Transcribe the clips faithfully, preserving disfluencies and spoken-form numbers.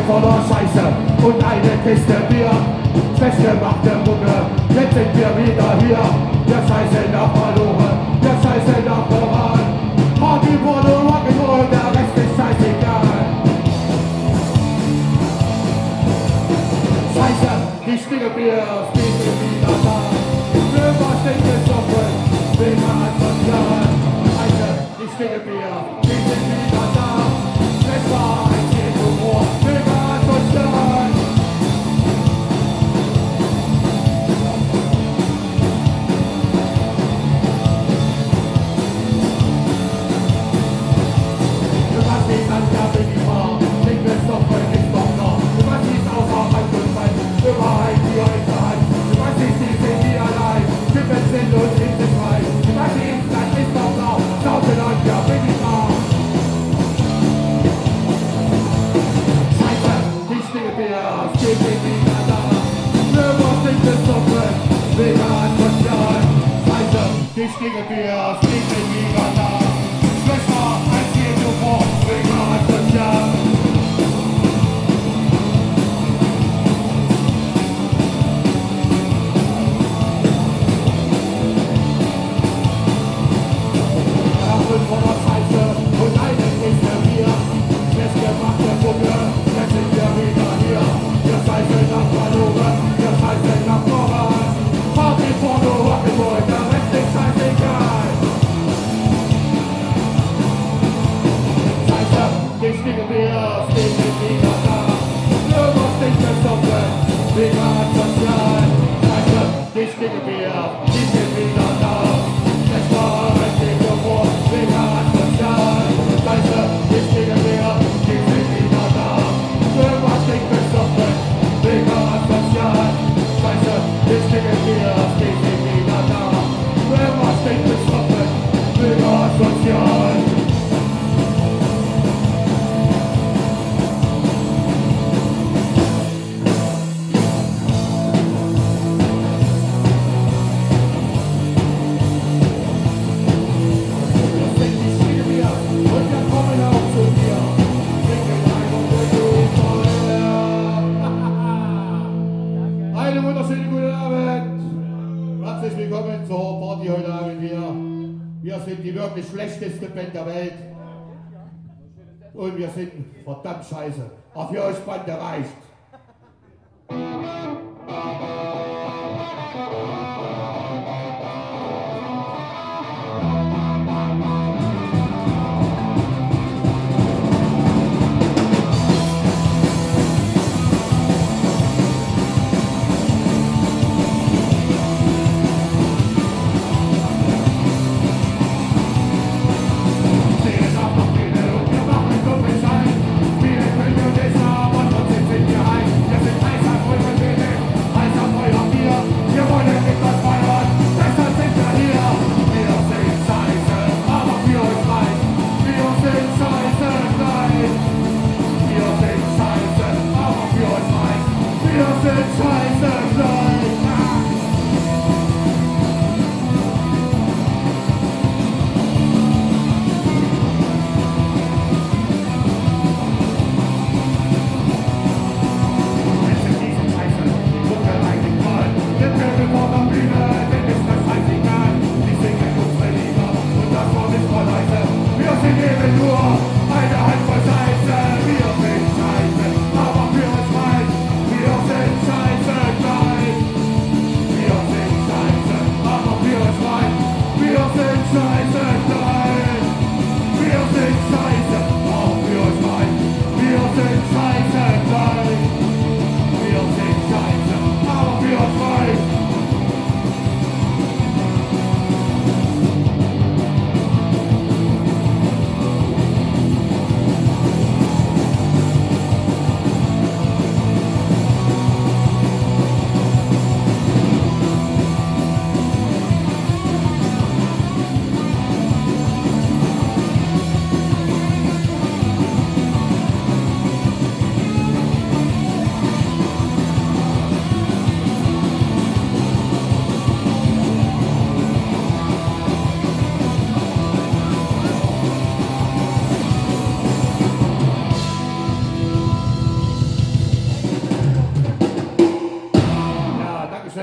Packung voller Scheiße und eine Kiste Bier. Schlecht gemachte Mucke, jetzt sind wir wieder hier. Der Scheiße nach verloren, der Scheiße nach Moral. Party wurde Rock'n'Roll, der Rest ist scheißegal. Scheiße, die Schnickebiers, die sind wieder da. Römer steht gesoffen, Weber hat Sozial. Scheiße, die Schnickebiers, die sind wieder da. Es war ein Humor, Weber hat Sozial. Du hast dich an der Minibar, ich will doch voll nicht noch noch. Du hast dich außer Hand und Bein, überall hier in der Hand. Du weißt nicht, die sind nie allein, Kippen sind und sind nicht frei. Du weißt nicht, das ist doch noch, schauten an der Minibar. Scheiße, die Schnickebiers, die sind wieder da. Römer sind gesoffen, Weber hat Sozial. Scheiße, die Schnickebiers, die sind wieder da. Schwester, ein Ziel zuvor, Weber hat Sozial. Voller Scheiße und eine Kiste Bier. Schlecht gemachte Mucke, jetzt sind wir wieder hier. Der Scheiße nach verloren, der Scheiße nach Moral. Party Porno, Rock'n'Roll, der Rest ist scheißegal. Scheiße, die Schnickebiers, die sind wieder da. Römer sind gesoffen, Weber hat Sozial. Scheiße, die Schnickebiers, die sind wieder da. Es war ein Ding vor, Weber hat Sozial. Scheiße, die Schnickebiers, die sind wieder da. Römer sind gesoffen, Weber hat Sozial. Scheiße, die Schnickebiers, die sind wieder da. Römer sind gesoffen, Weber hat Sozial. Einen wunderschönen guten Abend. Herzlich willkommen zur Party heute Abend hier. Wir sind die wirklich schlechteste Band der Welt. Und wir sind verdammt scheiße. Aber für euch Bande reicht. Wir können das aber trotzdem sind wir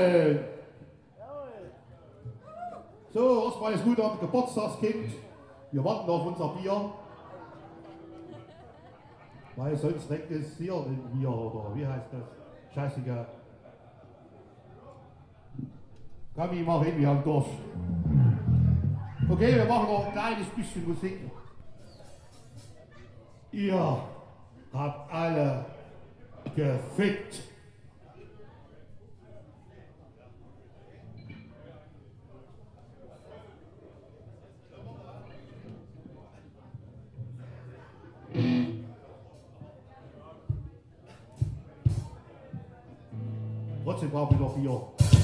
schön. So, erstmal ist gut am Geburtstagskind. Wir warten auf unser Bier. Weil sonst denkt es hier ein Bier oder wie heißt das? Scheißiger. Komm, ich mach hin, wir haben durch. Okay, wir machen noch ein kleines bisschen Musik. Ihr habt alle gefickt. Trotzdem brauchen wir noch Bier.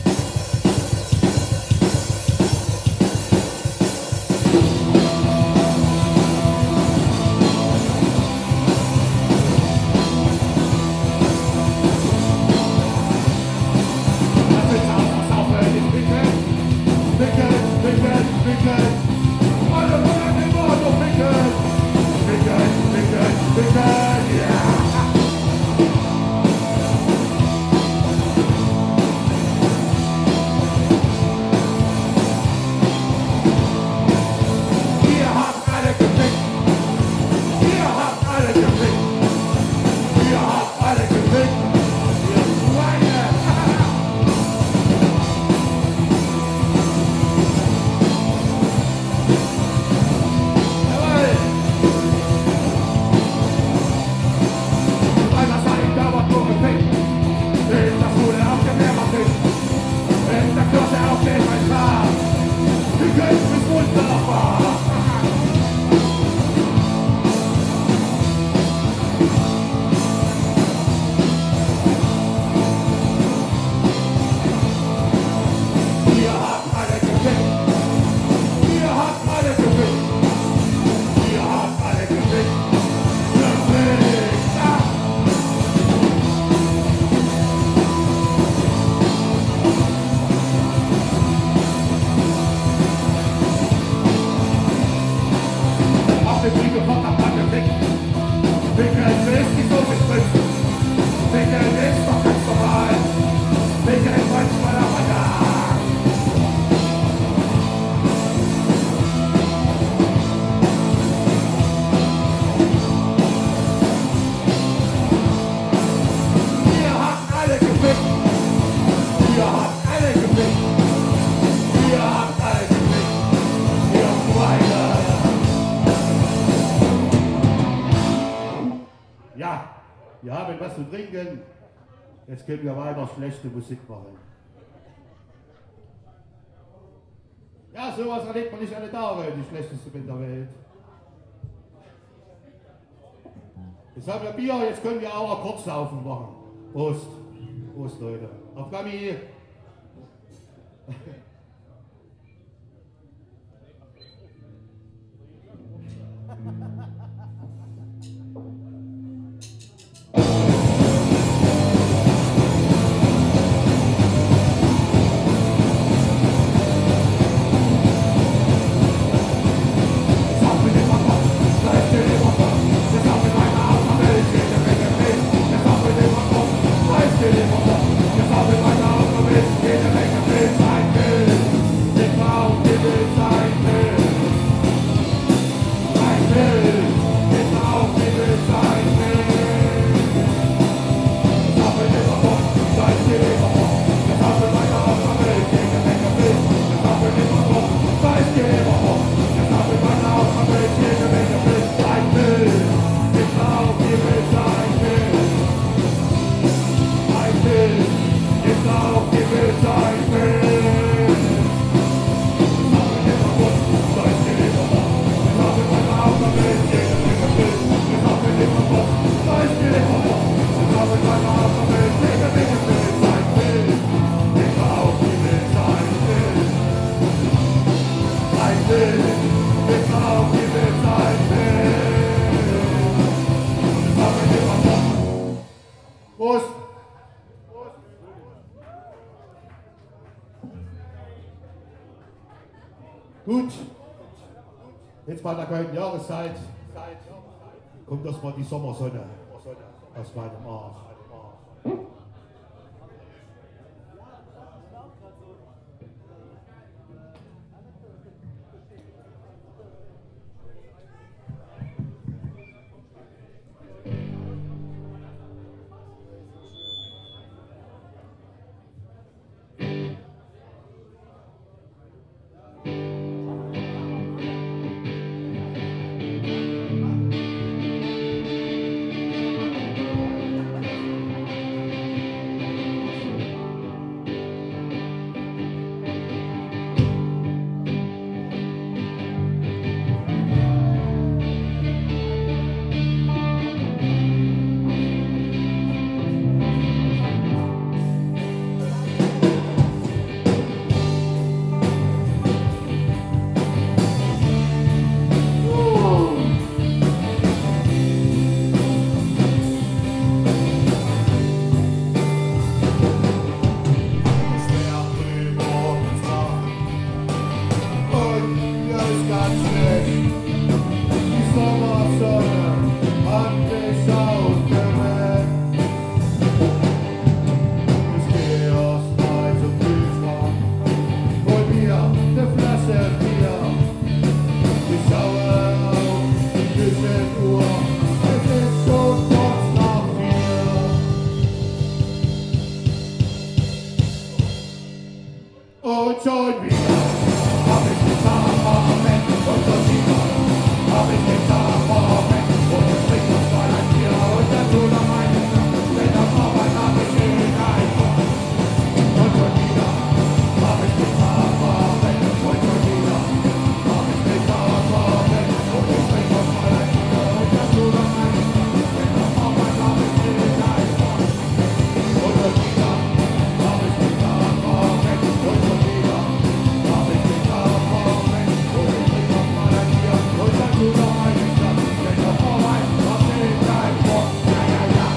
Wir haben was zu trinken. Jetzt können wir weiter schlechte Musik machen. Ja, sowas erlebt man nicht alle Tage, die schlechteste Band der Welt. Jetzt haben wir Bier, jetzt können wir auch kurz saufen machen. Prost. Prost, Leute. Auf Gami. Gut, jetzt bei der kalten Jahreszeit kommt erstmal die Sommersonne aus meinem Arsch. Und schon wieder hab ich den Tag-Moment und schon wieder hab ich den Tag-Moment und es bringt uns mal ein Bier und dazu noch eine Nacht, denn auf Arbeit hab ich den einfach. Und schon wieder hab ich den Tag-Moment und schon wieder hab ich den Tag-Moment und es bringt uns mal ein Bier und dazu noch eine Nacht, denn auf Arbeit hab ich den einfach. Und schon wieder hab ich den Tag-Moment und schon wieder hab ich den Tag-Moment und es bringt uns mal ein Bier und dazu noch eine Nacht, denn auf Arbeit hab ich den einfach. Ja, ja, ja.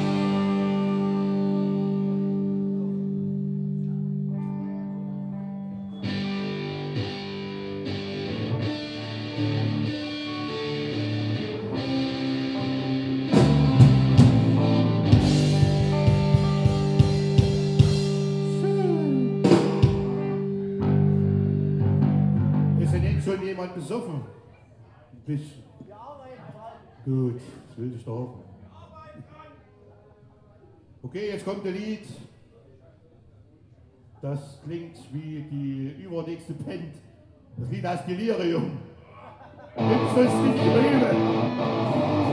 Ist denn jetzt schon jemand besoffen? Ein bisschen. Gut, das will ich doch hoffen. Okay, jetzt kommt ein Lied. Das klingt wie die übernächste Band. Das Lied heißt Delirium. Gibt's das nicht Rede?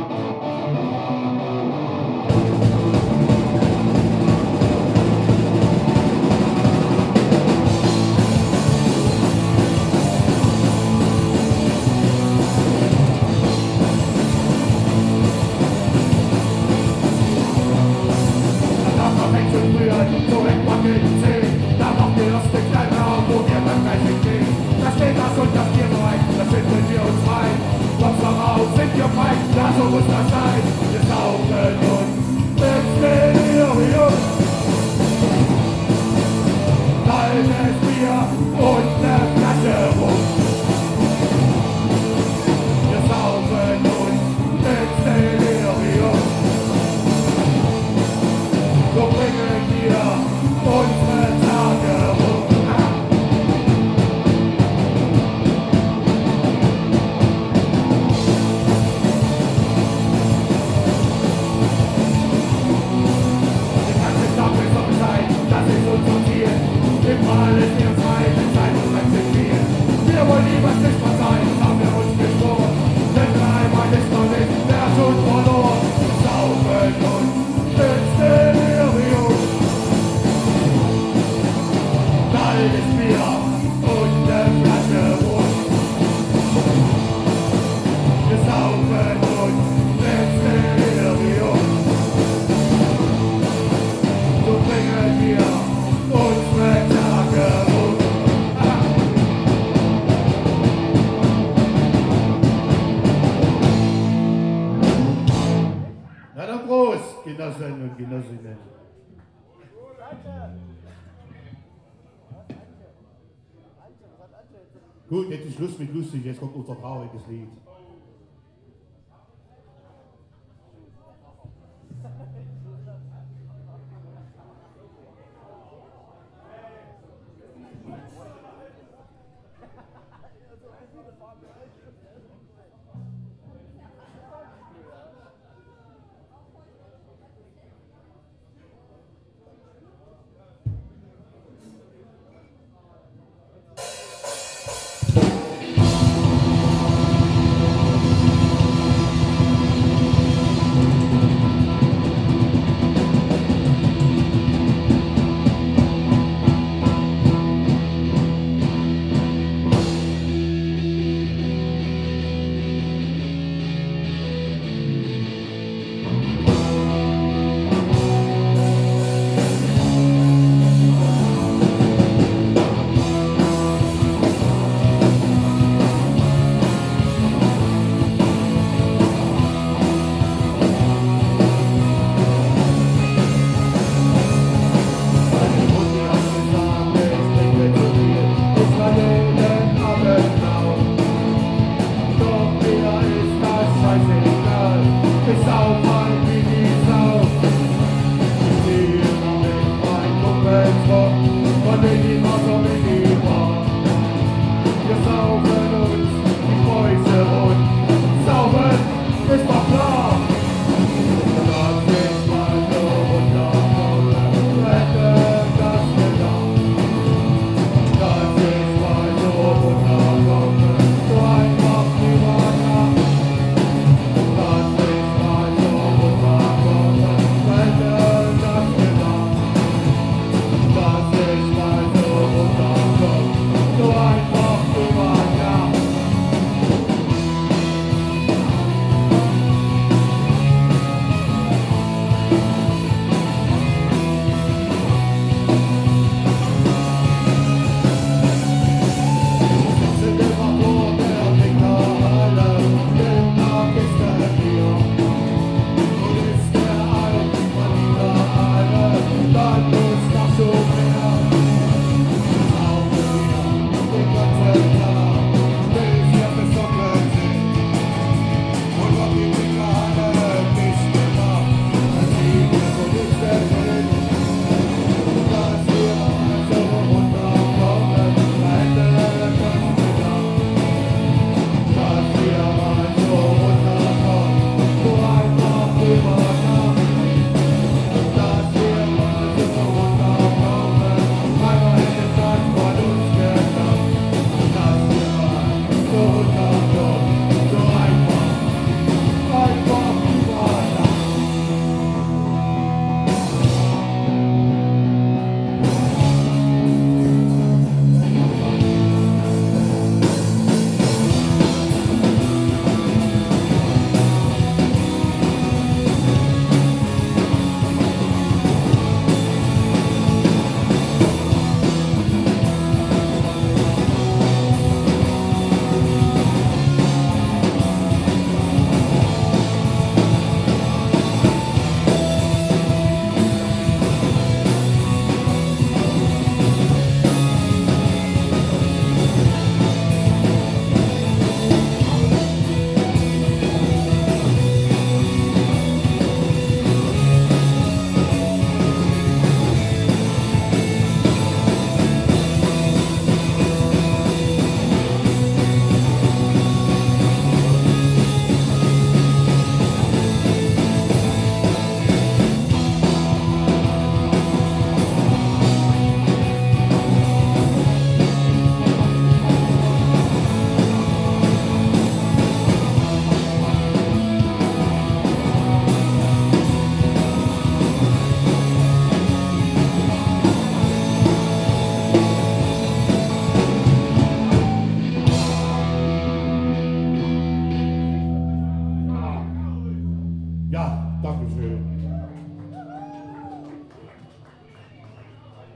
So muss das sein, wir saugen uns ins Delirium. Kaltes Bier und ne Flasche rum. Wir saugen uns ins Delirium. So bringen wir unsere Tage rum. Genossinnen und Genossinnen. Gut, jetzt ist Schluss mit lustig, jetzt kommt unser trauriges Lied.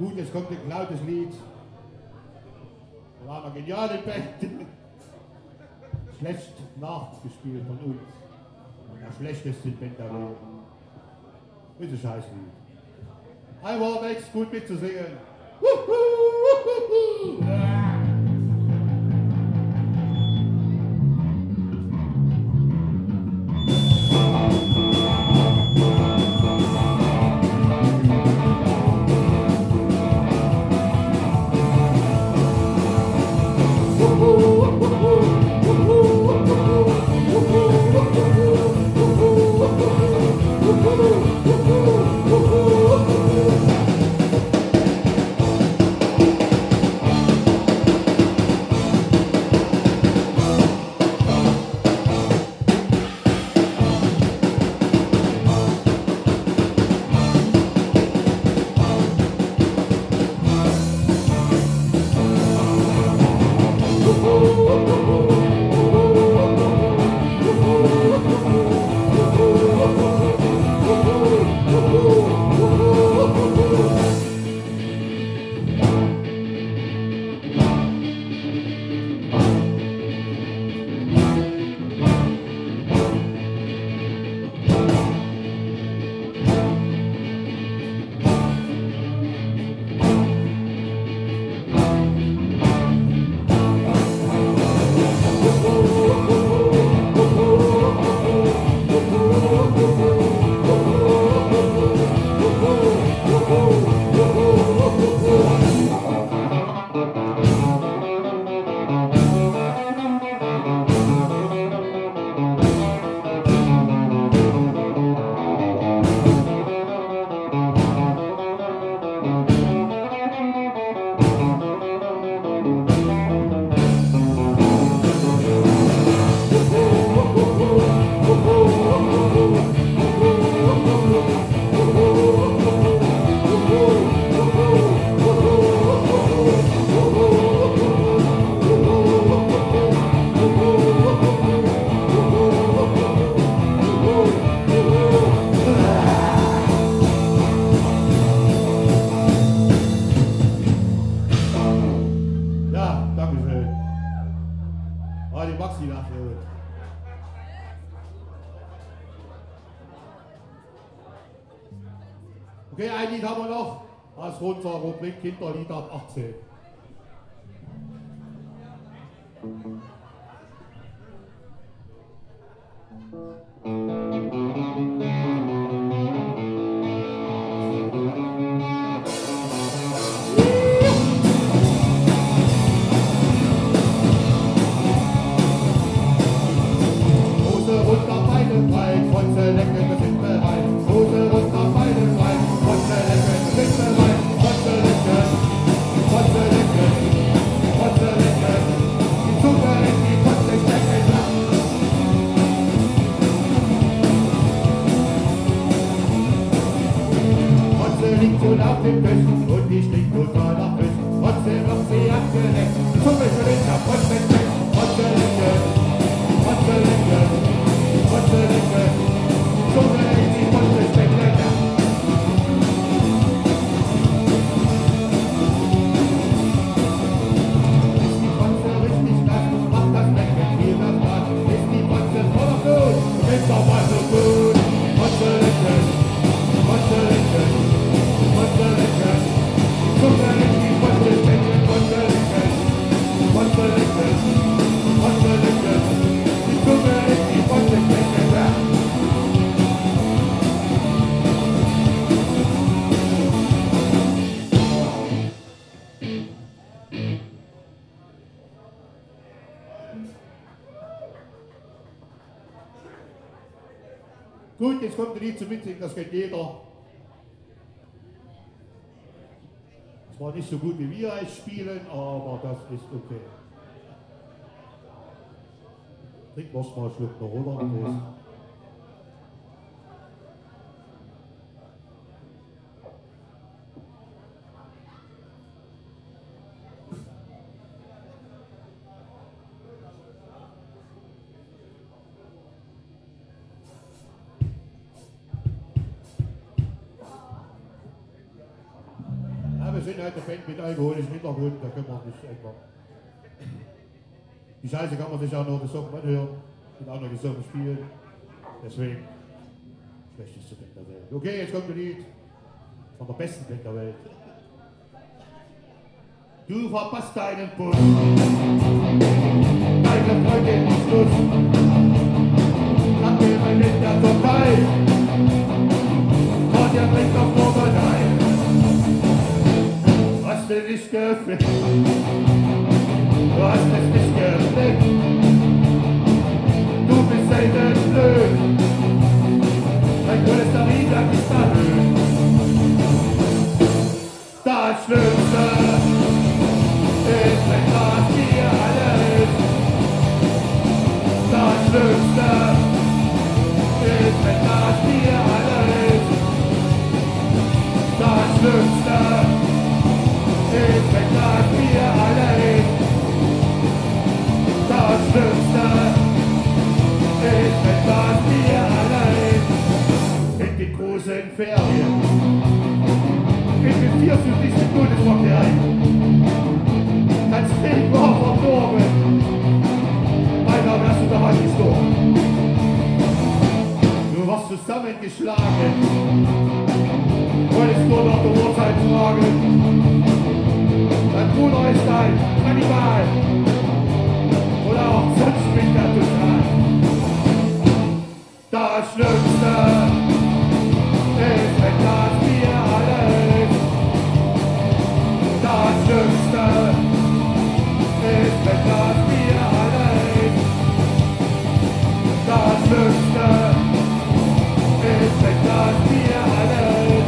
Gut, jetzt kommt ein lautes Lied. Da war eine geniale Band. Schlecht nachgespielt von uns. Der schlechteste Band der Welt. Bitte scheiß Lied. Einmal Max, gut mitzusingen. Wuhu, wuhu, wuhu. Okay, ein Lied haben wir noch als unserer Rubrik Kinderlied ab achtzehn. Hose runter, Beine frei, Kreuze lecken, wir sind bereit. Hose runter, Beine frei, Kreuze lecken, wir sind bereit. Kreuze lecken, Kreuze lecken, Kreuze lecken. Die Zunge in die Kreuze stecken. Kreuze liegt schon auf dem Küssen und die stinkt total nach Küssen. Kreuze macht sie abgeleckt, die Zunge schon in der Kreuze steckt. Kreuze lecken, Kreuze lecken. Kreuze lecken, Zunge in die Kreuze stecken. Ist die Kreuze richtig nass, macht das Lecken viel mehr Spaß. Ist die Kreuze voller Blut, ist doch mal so gut. Kreuze lecken, Kreuze lecken, Kreuze lecken. Zunge in die Kreuze stecken. Kreuze lecken, Kreuze lecken, Kreuze lecken. Die Zunge in die Kreuze stecken. Gut, jetzt kommt ein Lied zum Mitsingen, das kennt jeder. Es war nicht so gut wie wir es spielen, aber das ist okay. Trink was mal einen Schluck noch, oder? Mhm. wir sind halt eine Band mit alkoholischem Hintergrund, da können wir nicht einfach. Die Scheiße kann man sich auch noch besoffen anhören, mit anderen Gesungen spielen. Deswegen, schlechteste Band der Welt. Okay, jetzt kommt ein Lied von der besten Band der Welt. Du verpasst deinen Bus, deine Freundin ist Schluss, abgeben in der Türkei, und ihr bringt auf Nummer ein. Hast du nicht gefickt, du hast es nicht gefickt, du bist selten blöd, dein Cholesterin bleibt nicht erhöht. Das Schlimmste ist, wenn das Bier alles. Das Schlimmste ist, wenn das Bier alles. Das Schlimmste ist, wenn das Bier alles. Das Schlimmste ist, wenn das Bier alles. In die großen Ferien investierst du dich in Bundesverkehr ein. Dein Leben war verdorben. Beinahe wärst du daran gestorben. Du warst zusammengeschlagen. Wolltest nur nach der Uhrzeit fragen. Dein Bruder ist ein Kannibal. Oder auch sonst mit der total. Das Schlimmste ist, wenn das Bier alles. Das Schlimmste ist, wenn das Bier alles. Das Schlimmste ist, wenn das Bier alles.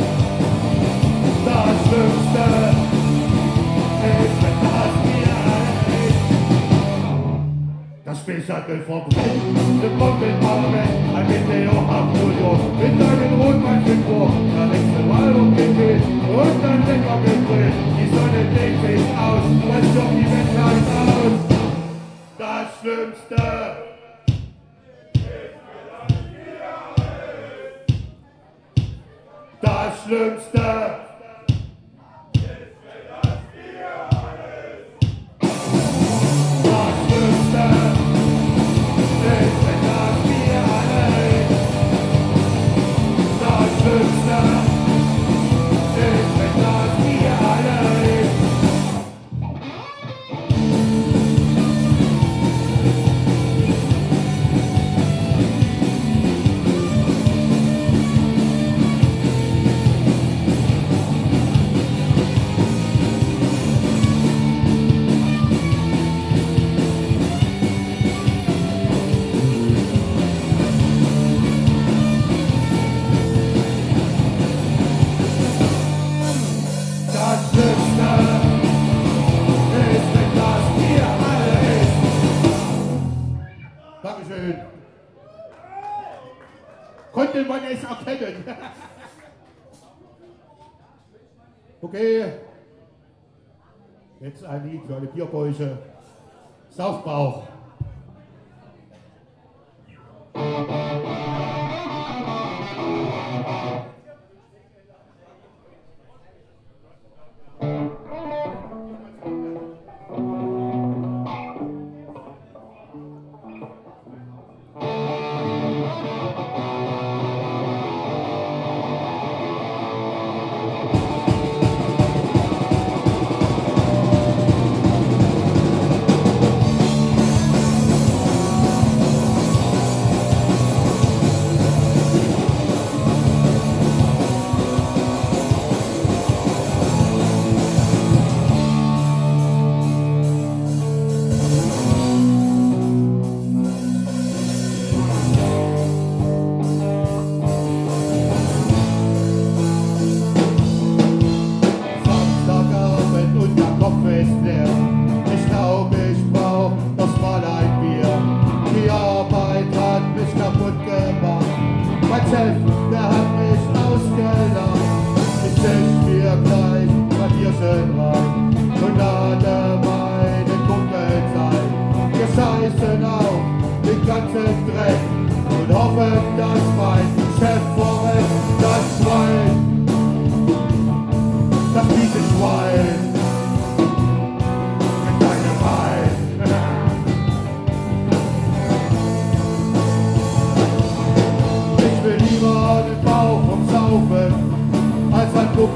Das Schlimmste ist, wenn das Bier alles. Das Spielshuttle verbrennt, die Bombenarme, ein Video am Studio, mit deinen Rotwein-Figur, da wächst du Album gegrillt und dann lecker gegrillt. Die Sonne deckt sich aus, was doch die Menschheit aus. Das Schlimmste ist, wenn das Bier alles. Das Schlimmste ist, wenn das Bier alles. Das Schlimmste ist, wenn das Bier alles. Das Schlimmste ist, wenn das Bier alles. Das Schlimmste ist, wenn das Bier alles. Dankeschön. Konnte man es erkennen? Okay. Jetzt ein Lied für alle Bierbäuche. Saufbauch.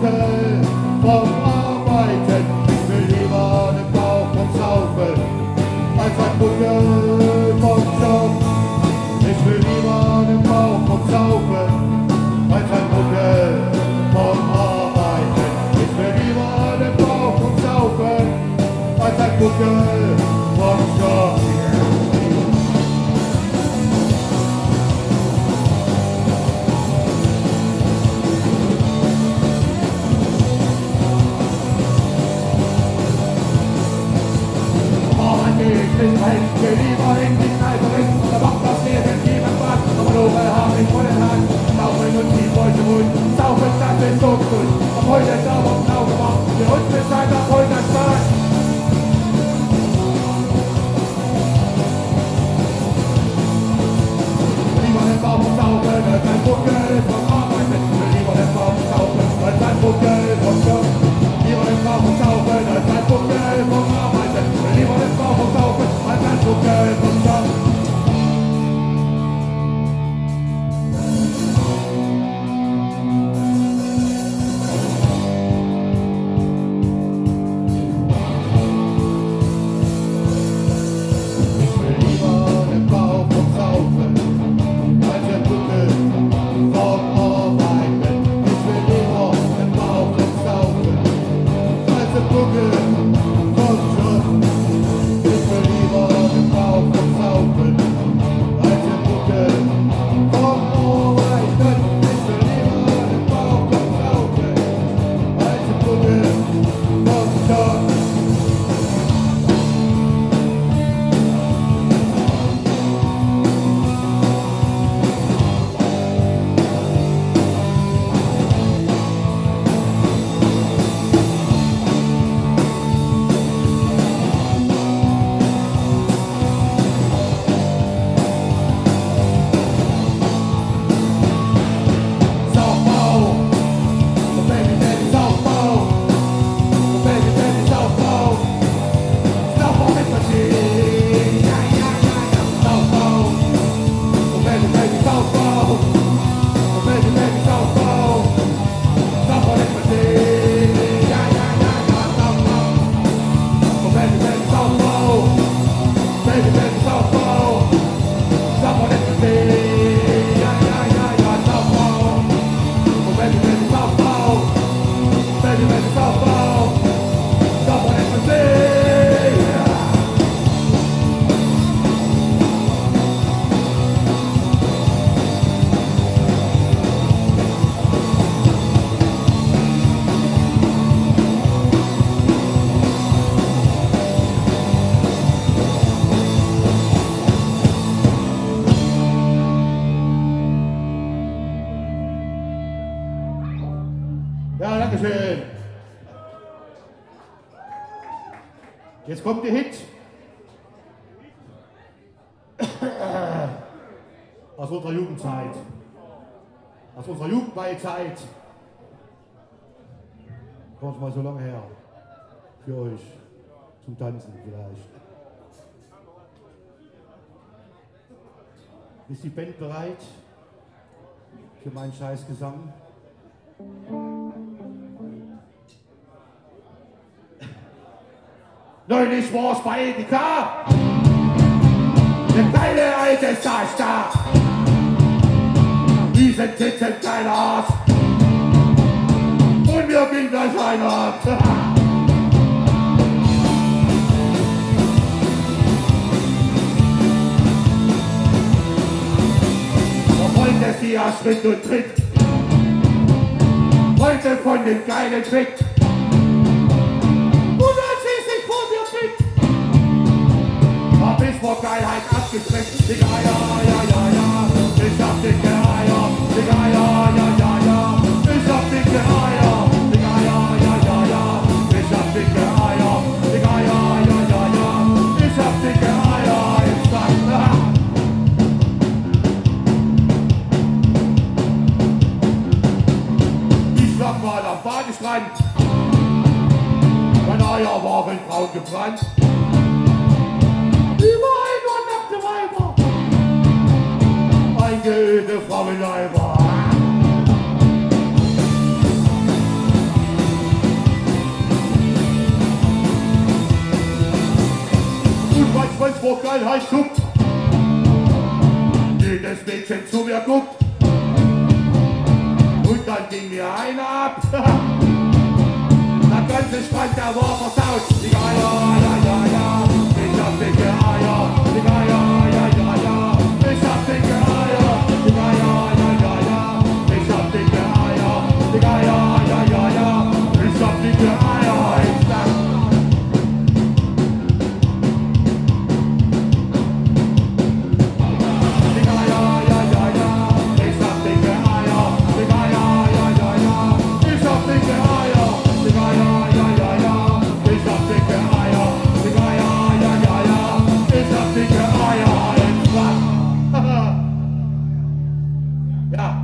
Buckel vom Arbeiten. Ich will lieber den Bauch vom Saufen als ein Buckel vom Job. Ich will lieber den Bauch vom Saufen als ein Buckel vom Arbeiten. Ich will lieber den Bauch vom Saufen als ein Buckel vom Job. Ich will lieber in die Kneipe rennen, da macht das Leben niemand was. Aber nur hab ich voll in Hand, saufen und die Beute holen. Saufen, das ist so gut. Ab heute sauber und sauber gemacht, für uns ist halt ab heute Spaß. Lieber den Bauch und saufen, als ein Buckel vom Arbeiten. Lieber den Bauch und saufen, als ein Buckel vom Job. Lieber den Bauch und saufen, als ein Buckel vom Arbeiten. Lieber den Bauch und saufen, als ein Buckel vom Job. Ja, danke schön. Jetzt kommt der Hit. Aus unserer Jugendzeit. Aus unserer Jugendweihzeit. Kommt mal so lange her. Für euch. Zum Tanzen vielleicht. Ist die Band bereit? Für meinen Scheißgesang? Neulich war's bei Edeka. Der geile alte Saß da. Riesen Titten, kleiner Arsch. Und wir gehen gleich einer. Heute ist die ja Schritt und Tritt. Heute von dem geilen Trick. Und als sie sich vor mir blickt, hab ich vor Geilheit abgestreckt. Digga, ja, ja, ja, ja, ich hab dicke Eier. Digga, ja, ja, ja, ja, ich hab dicke Eier. Digga, ja, ja, ja, ja, ich hab dicke Eier. Digga, ja, ja, ja, ja, ich hab dicke Eier im Stand. Ich lag mal am Badestrand. Mein Eier war in braun gebrannt. Überall nur nackte Weiber, eingeölte Frauenleiber. weil halt zuckt. Jedes Mädchen zu mir guckt. Und dann ging mir einer ab. Der ganze Strand, der war versaut. Die Eier, ja, ja, ja. Ich hab dicke Eier. Die Eier, ja, ja, ja. Ich hab dicke Eier. Die Eier, ja, ja, ja. Ich hab dicke Eier. Die Eier, ja, ja, ja. Ich hab dicke Eier. Ich sag. Die Eier, ja, ja, ja. Ich hab dicke Eier. Die Eier, ja, ja, ja. Ich hab dicke Eier. Die Eier, ja, ja, ja. Ich hab dicke Eier. Die Eier, ja, ja, ja. Ich hab dicke Eier. Ja.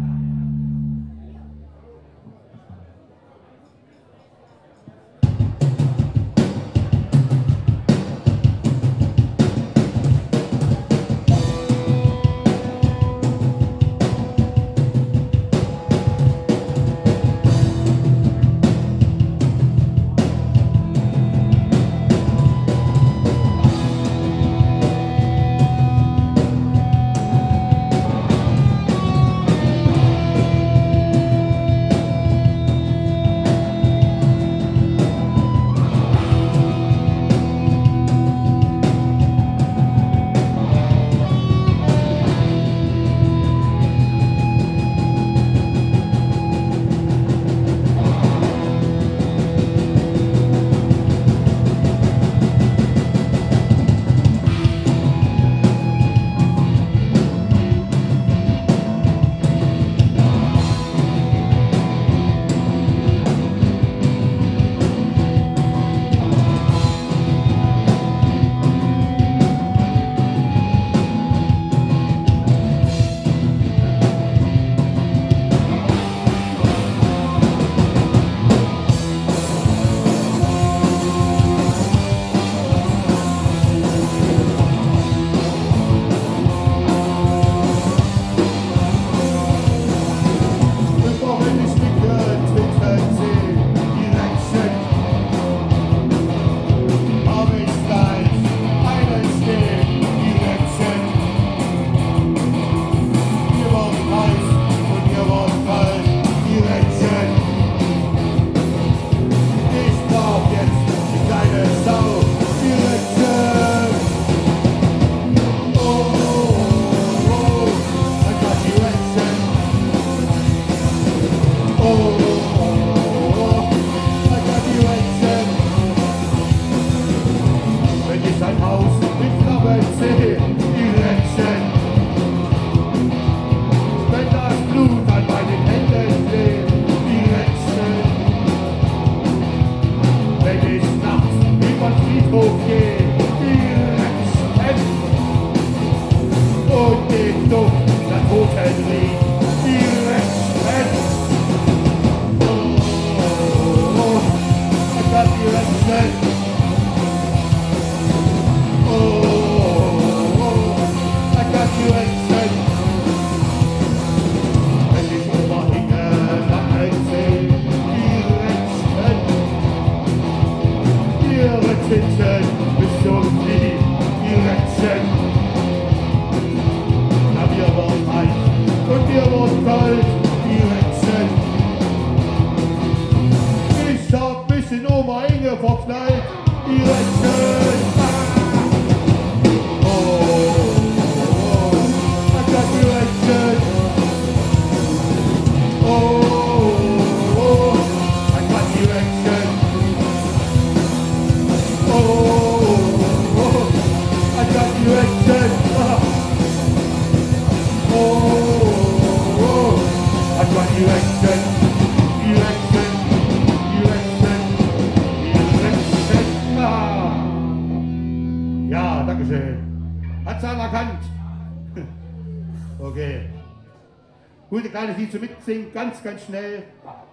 Gute kleine Lied zum Mitsingen, ganz, ganz schnell.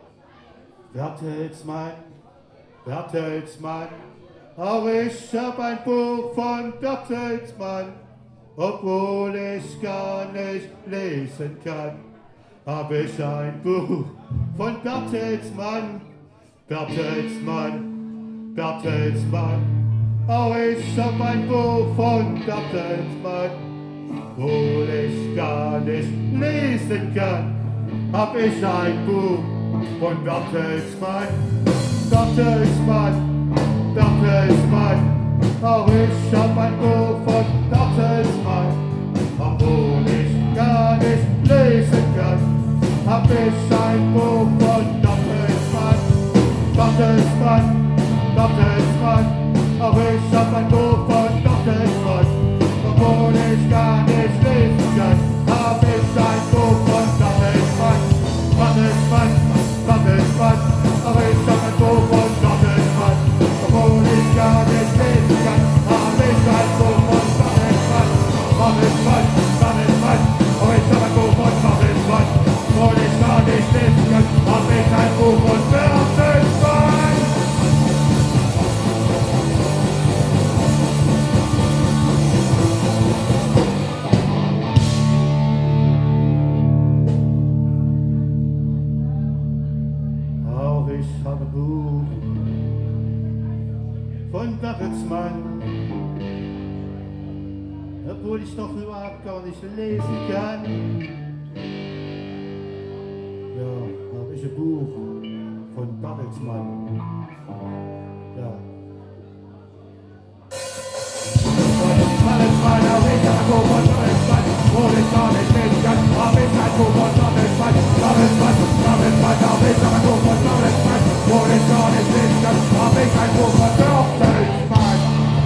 Bertelsmann, Bertelsmann, auch ich hab ein Buch von Bertelsmann, obwohl ich gar nicht lesen kann, hab ich ein Buch von Bertelsmann, Bertelsmann, Bertelsmann, Auch ich hab ein Buch von Bertelsmann, obwohl ich gar nicht lesen kann. Hab ich ein Buch von Bertelsmann, Bertelsmann, Bertelsmann. Auch ich hab ein Buch von Bertelsmann, obwohl ich gar nicht lesen kann. Hab ich ein Buch von Bertelsmann, Bertelsmann, Bertelsmann. Auch ich hab ein Buch von Bertelsmann, obwohl ich gar nicht lesen kann. Hab ich ein Buch von Bertelsmann, Bertelsmann, Bertelsmann. Auch ich hab ein Buch von Bertelsmann, obwohl ich gar nicht lesen kann. Hab ich ein Buch von Bertelsmann, Bertelsmann, Bertelsmann. Auch ich hab ein Buch von Bertelsmann, obwohl ich gar nicht lesen kann. Hab ich ein Buch von Bertelsmann. Ich habe ein Buch von Bertelsmann, obwohl ich noch überhaupt gar nicht lesen kann. Ja, habe ich ein Buch von Bertelsmann. Ja. Bertelsmann, habe ich ein Buch von Bertelsmann, obwohl ich gar nicht lesen kann. Habe ich ein Buch von Bertelsmann, Bertelsmann, Bertelsmann, habe ich ein Buch von Bertelsmann, obwohl ich gar nicht lesen kann. Habe ich ein Buch von Bertelsmann.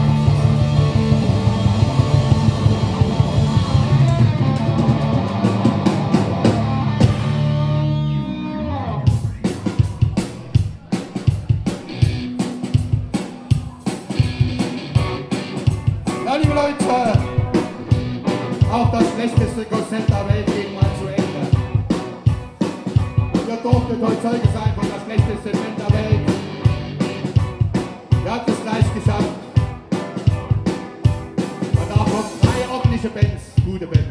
Ja, liebe Leute, auch das schlechteste Konzert der Welt geht mal zu Ende. Ihr durftet heute Zeuge sein von das schlechteste Band der Welt. Ihr habt es gleich geschafft. Und da kommen drei ordentliche Bands, gute Bands.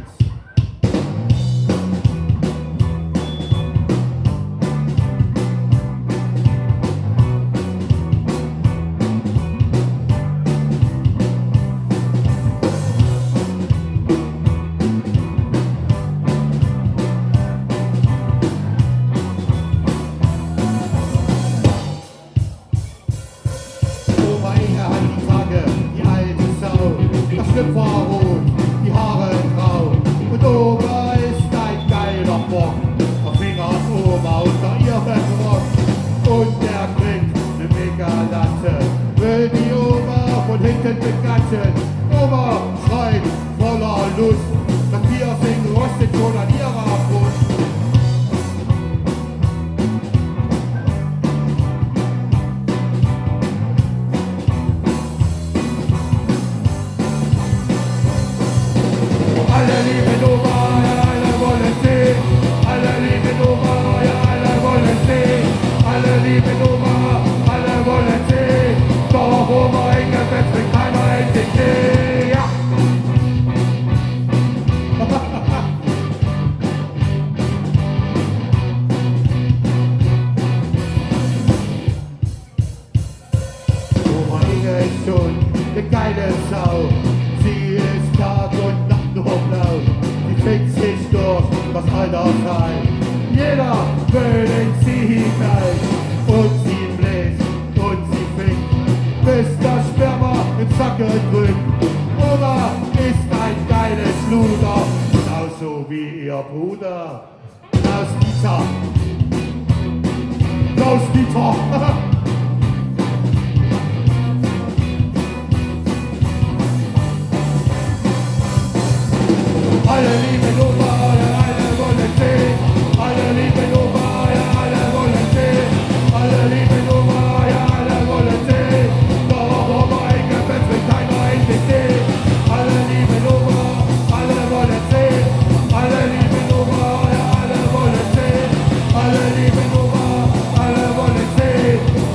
Alle lieben Nummer, alle wollen sehen.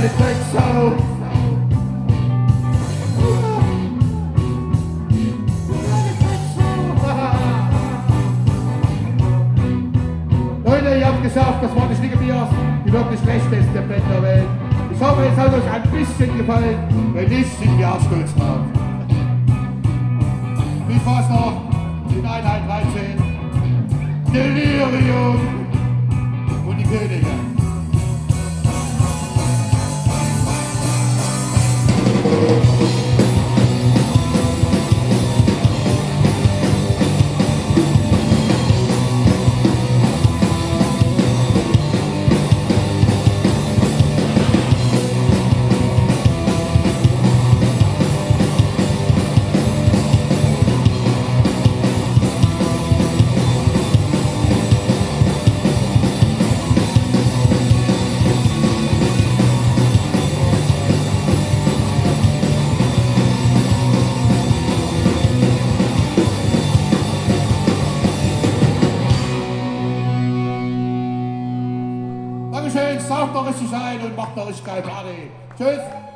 kleine Drecksau. Leute, ihr habt geschafft, das war die Schnickebiers, die wirklich schlechteste Band der Welt. Ich hoffe, es hat euch ein bisschen gefallen. Wenn nicht, sind wir auch stolz drauf. Viel Spaß noch in Einheit dreizehn. Delirium und die Könige. Dankeschön, saugt doch richtig ein und macht doch richtig geil Party. Tschüss.